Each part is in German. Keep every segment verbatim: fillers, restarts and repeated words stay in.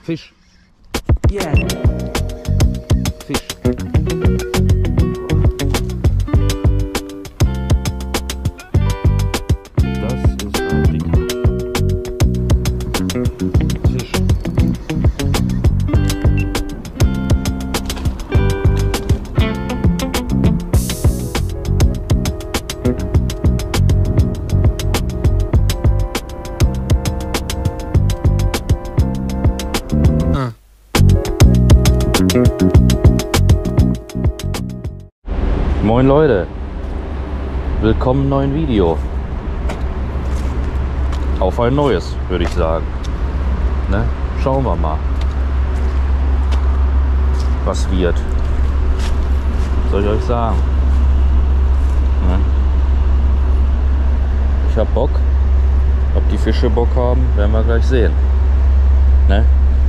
Fisch. Yeah. Fisch. Das ist ein dicker Fisch. Moin Leute, willkommen im neuen Video. Auf ein neues, würde ich sagen. Ne? Schauen wir mal, was wird. Was soll ich euch sagen? Ne? Ich hab Bock. Ob die Fische Bock haben, werden wir gleich sehen. Ne?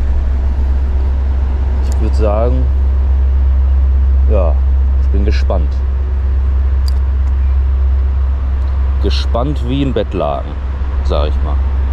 Ich würde sagen, ja, ich bin gespannt. Gespannt wie ein Bettlaken, sag ich mal.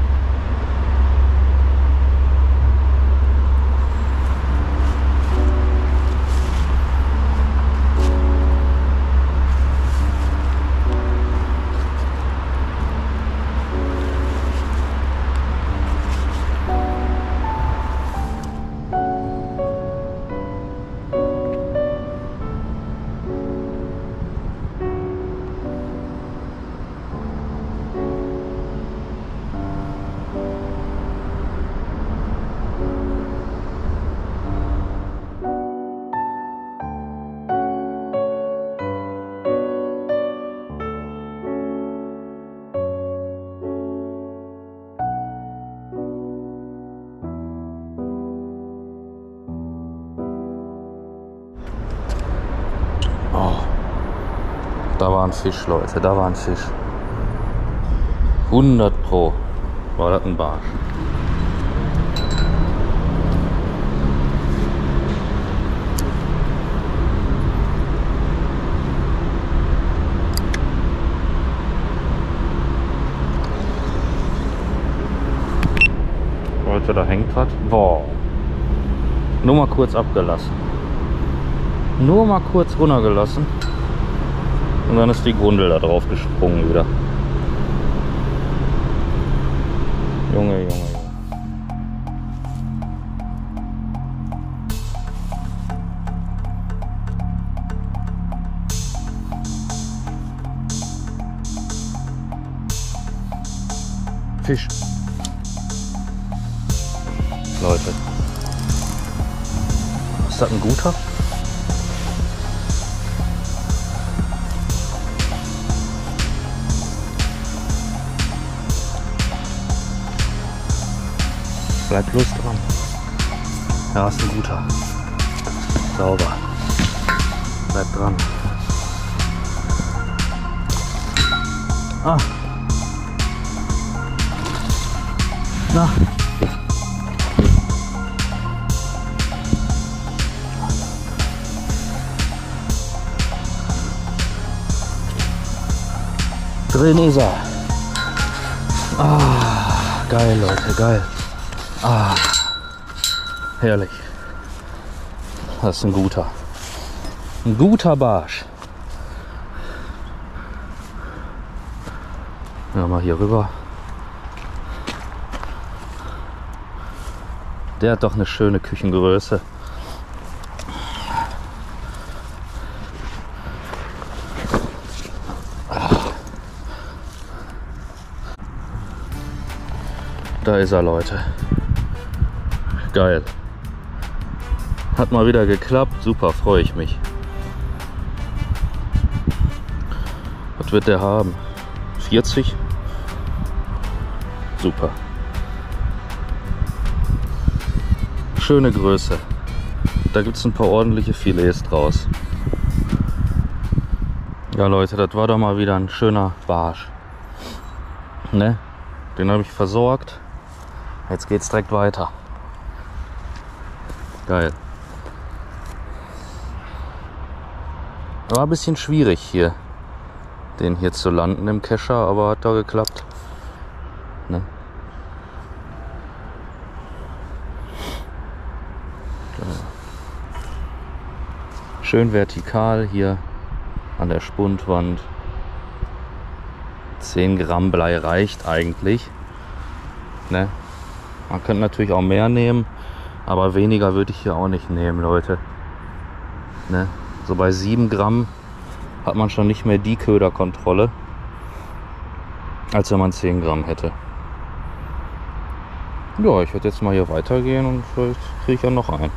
Da war ein Fisch, Leute, da war ein Fisch. hundert Pro war das ein Barsch. Leute, da hängt was. Boah. Nur mal kurz abgelassen. Nur mal kurz runtergelassen. Und dann ist die Grundel da drauf gesprungen wieder. Junge, Junge, Junge. Fisch. Leute. Ist das ein guter? Bleib bloß dran. Ja, ist ein guter. Sauber. Bleib dran. Ah. Na. Drin ist er. Ah, geil, Leute, geil. Ah, herrlich. Das ist ein guter. Ein guter Barsch. Ja, mal hier rüber. Der hat doch eine schöne Küchengröße. Da ist er, Leute. Geil. Hat mal wieder geklappt. Super, freue ich mich. Was wird der haben? vierzig? Super. Schöne Größe. Da gibt es ein paar ordentliche Filets draus. Ja, Leute, das war doch mal wieder ein schöner Barsch. Ne? Den habe ich versorgt. Jetzt geht's direkt weiter. Geil. War ein bisschen schwierig hier, den hier zu landen im Kescher, aber hat doch geklappt. Ne? Schön vertikal hier an der Spundwand. zehn Gramm Blei reicht eigentlich. Ne? Man könnte natürlich auch mehr nehmen, aber weniger würde ich hier auch nicht nehmen, Leute. Ne? So bei sieben Gramm hat man schon nicht mehr die Köderkontrolle, als wenn man zehn Gramm hätte. Ja, ich werde jetzt mal hier weitergehen und vielleicht kriege ich ja noch einen.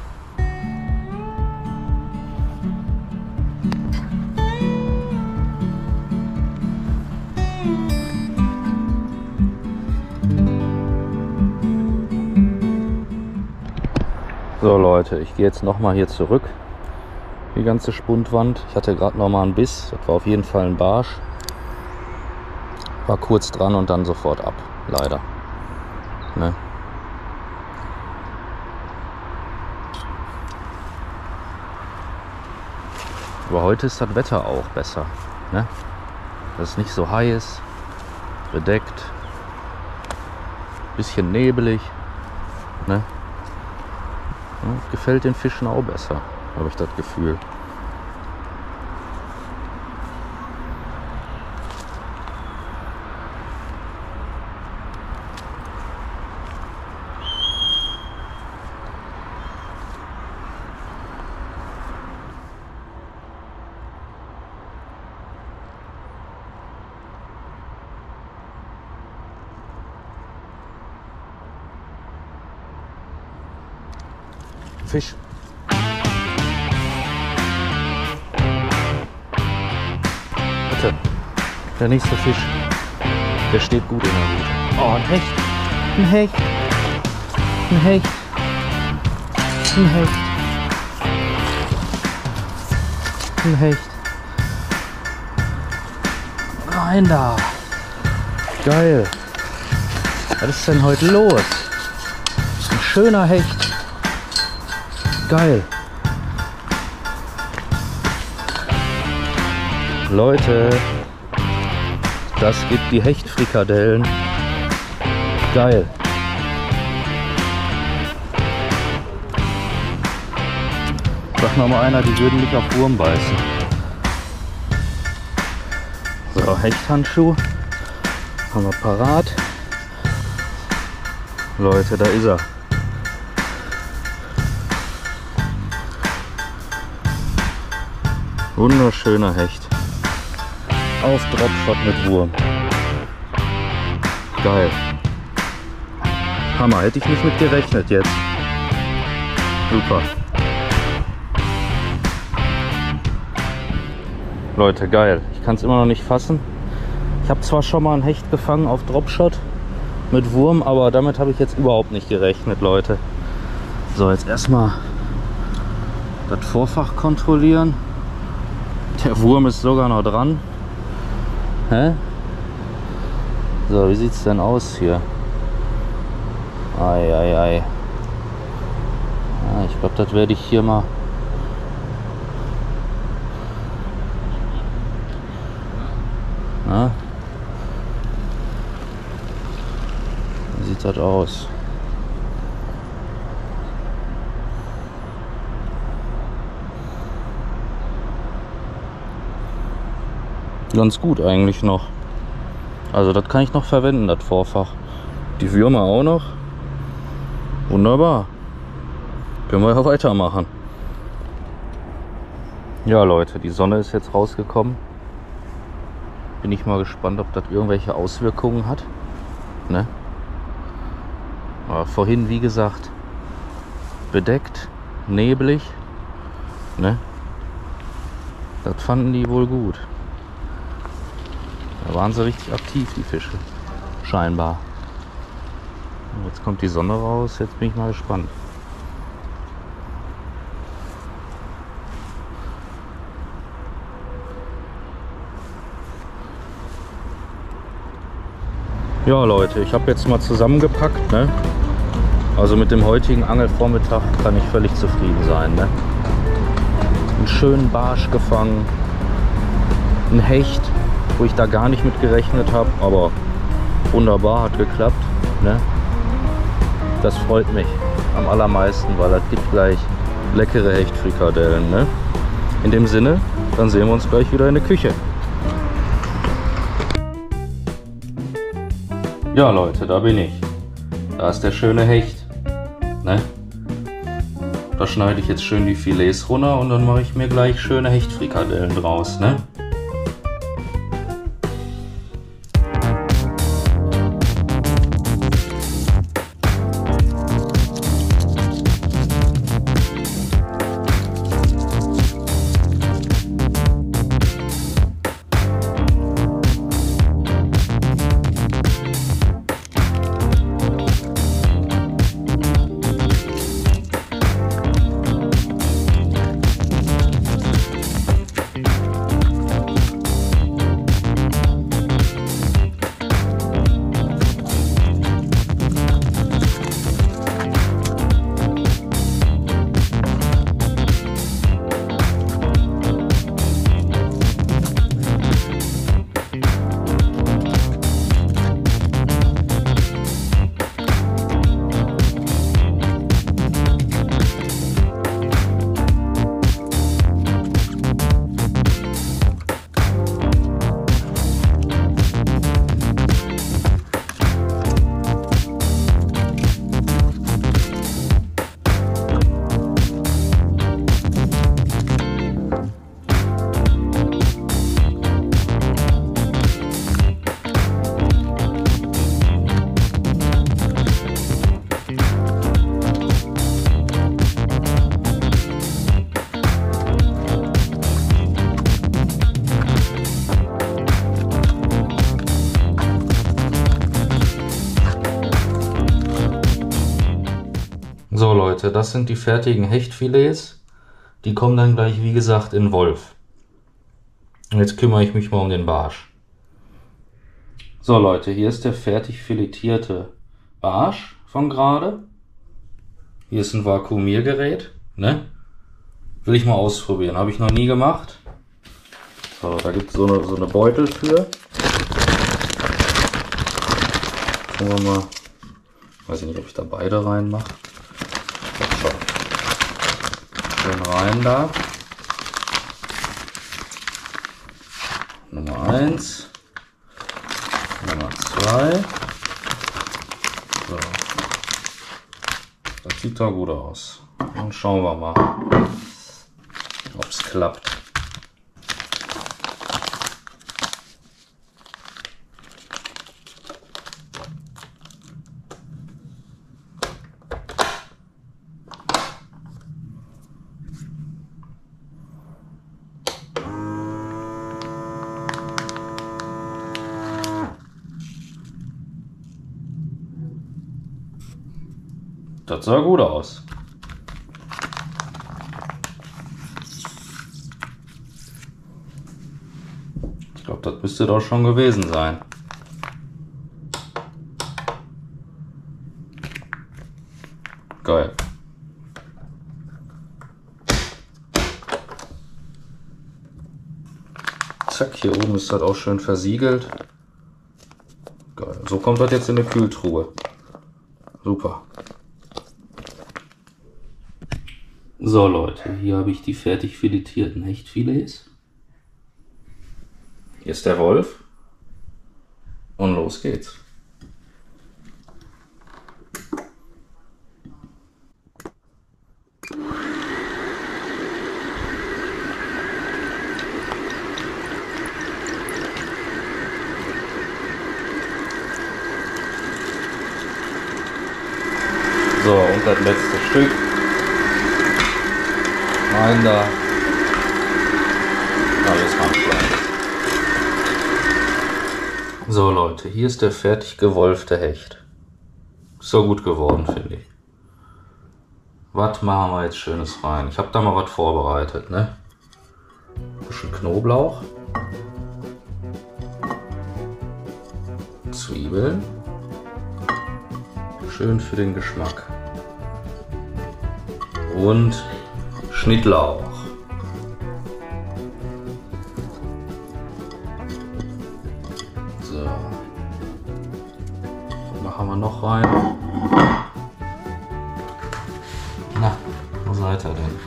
So Leute, ich gehe jetzt noch mal hier zurück, die ganze Spundwand. Ich hatte gerade noch mal einen Biss, das war auf jeden Fall ein Barsch. War kurz dran und dann sofort ab, leider. Ne? Aber heute ist das Wetter auch besser. Ne? Das ist nicht so heiß, bedeckt, bisschen nebelig. Ne? Ja, gefällt den Fischen auch besser, habe ich das Gefühl. Fisch. Bitte. Der nächste Fisch. Der steht gut in der Wut. Oh, ein Hecht. Ein Hecht. Ein Hecht. Ein Hecht. Ein Hecht. Rein da. Geil. Was ist denn heute los? Ein schöner Hecht. Geil. Leute, das gibt die Hechtfrikadellen. Geil. Sag noch mal einer, die würden nicht auf Wurm beißen. So, Hechthandschuh. Haben wir parat. Leute, da ist er. Wunderschöner Hecht. Auf Dropshot mit Wurm. Geil. Hammer, hätte ich nicht mit gerechnet jetzt. Super. Leute, geil. Ich kann es immer noch nicht fassen. Ich habe zwar schon mal einen Hecht gefangen auf Dropshot mit Wurm, aber damit habe ich jetzt überhaupt nicht gerechnet, Leute. So, jetzt erstmal das Vorfach kontrollieren. Der Wurm ist sogar noch dran. Hä? So, wie sieht es denn aus hier? Ei, ei, ei. Ja, ich glaube, das werde ich hier mal. Na? Wie sieht das aus? Ganz gut eigentlich noch. Also das kann ich noch verwenden, das Vorfach. Die Würmer auch noch. Wunderbar. Können wir ja weitermachen. Ja Leute, die Sonne ist jetzt rausgekommen. Bin ich mal gespannt, ob das irgendwelche Auswirkungen hat. Ne? Aber vorhin, wie gesagt, bedeckt, neblig. Ne? Das fanden die wohl gut. Da waren sie richtig aktiv, die Fische. Scheinbar. Jetzt kommt die Sonne raus, jetzt bin ich mal gespannt. Ja Leute, ich habe jetzt mal zusammengepackt, ne? Also mit dem heutigen Angelvormittag kann ich völlig zufrieden sein, ne? Einen schönen Barsch gefangen, ein Hecht, wo ich da gar nicht mit gerechnet habe, aber wunderbar, hat geklappt, ne? Das freut mich am allermeisten, weil das gibt gleich leckere Hechtfrikadellen, ne? In dem Sinne, dann sehen wir uns gleich wieder in der Küche. Ja Leute, da bin ich. Da ist der schöne Hecht, ne? Da schneide ich jetzt schön die Filets runter und dann mache ich mir gleich schöne Hechtfrikadellen draus, ne? So Leute, das sind die fertigen Hechtfilets. Die kommen dann gleich, wie gesagt, in Wolf. Und jetzt kümmere ich mich mal um den Barsch. So Leute, hier ist der fertig filetierte Barsch von gerade. Hier ist ein Vakuumiergerät, ne? Will ich mal ausprobieren, habe ich noch nie gemacht. So, da gibt es so eine, so eine Beutel für. Schauen wir mal. Weiß ich nicht, ob ich da beide reinmache. Schön rein da. Nummer eins. Nummer zwei. So. Das sieht doch gut aus. Dann schauen wir mal, ob es klappt. Das sah gut aus. Ich glaube, das müsste doch schon gewesen sein. Geil. Zack, hier oben ist das auch schön versiegelt. Geil. So kommt das jetzt in eine Kühltruhe. Super. So Leute, hier habe ich die fertig filetierten Hechtfilets. Hier ist der Wolf. Und los geht's. So, und das letzte Stück. Rein da. Alles Handfleisch. So Leute, hier ist der fertig gewolfte Hecht. So gut geworden, finde ich. Was machen wir jetzt Schönes rein? Ich habe da mal was vorbereitet, ne? Ein bisschen Knoblauch. Zwiebeln. Schön für den Geschmack. Und Schnittlauch. So. Was machen wir noch rein? Na, wo seid weiter denn?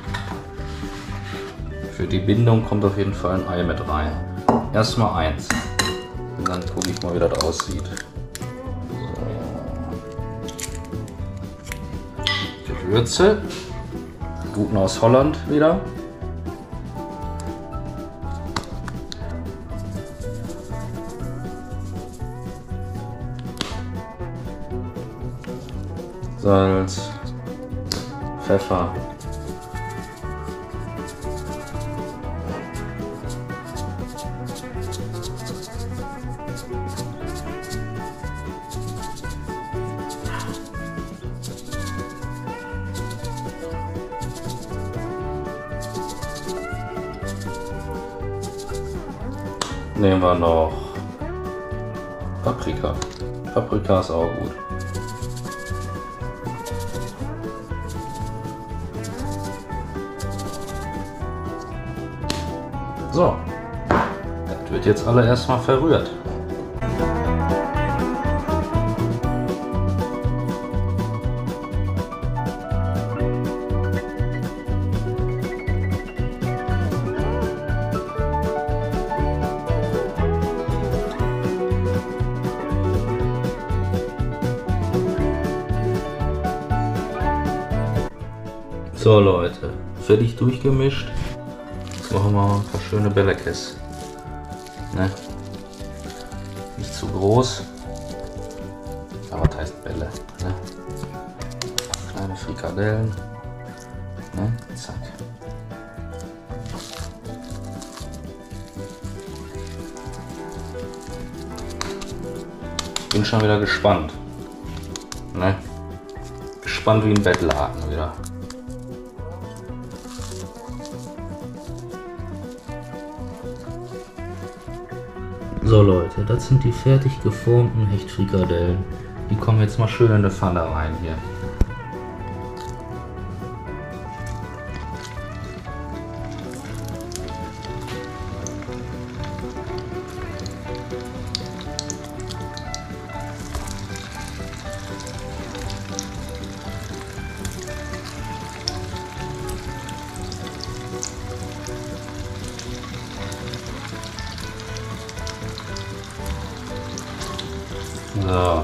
Für die Bindung kommt auf jeden Fall ein Ei mit rein. Erstmal eins. Und dann gucke ich mal, wie das aussieht. So. Gewürze. Guten aus Holland wieder. Salz, Pfeffer, nehmen wir noch Paprika. Paprika ist auch gut. So, das wird jetzt alle erstmal verrührt. So Leute, fertig durchgemischt. Jetzt machen wir mal ein paar schöne Bällekes. Ne? Nicht zu groß. Aber was heißt Bälle? Ne? Kleine Frikadellen. Ne? Zack. Bin schon wieder gespannt. Ne? Gespannt wie ein Bettlaken wieder. So Leute, das sind die fertig geformten Hechtfrikadellen. Die kommen jetzt mal schön in eine Pfanne rein hier. So.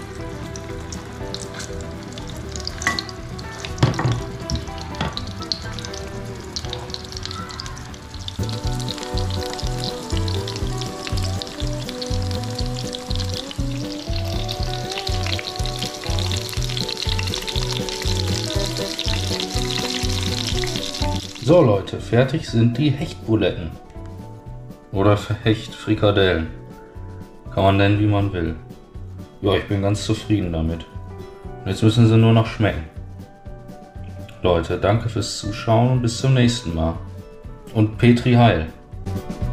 So Leute, fertig sind die Hechtbuletten. Oder Hechtfrikadellen. Kann man nennen, wie man will. Ja, ich bin ganz zufrieden damit. Und jetzt müssen sie nur noch schmecken. Leute, danke fürs Zuschauen und bis zum nächsten Mal. Und Petri Heil!